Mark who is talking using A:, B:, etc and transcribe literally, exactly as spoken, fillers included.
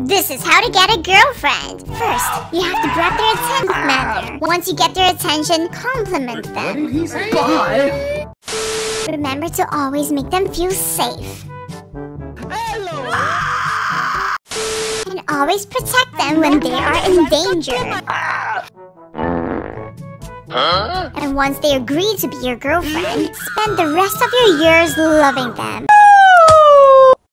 A: This is how to get a girlfriend. First, you have to grab their attention with manner. Once you get their attention, compliment them.
B: Bye.
A: Remember to always make them feel safe.
B: Hello.
A: And always protect them when they are in danger.
C: Huh?
A: And once they agree to be your girlfriend, spend the rest of your years loving them.